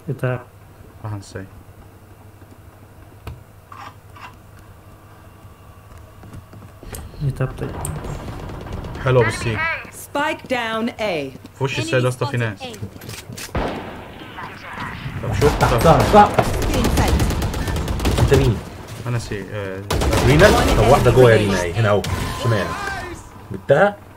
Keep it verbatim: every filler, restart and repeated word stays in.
بتاع راح نسي يتبطئ. حلو بالسي. Spike down A. في وش السيد اسطى في ناس. طب شوف صح صح. انت مين؟ انا سي آه... رينا. طب واحدة جوه يا رينا اهي هنا اهو شمال. جبتها؟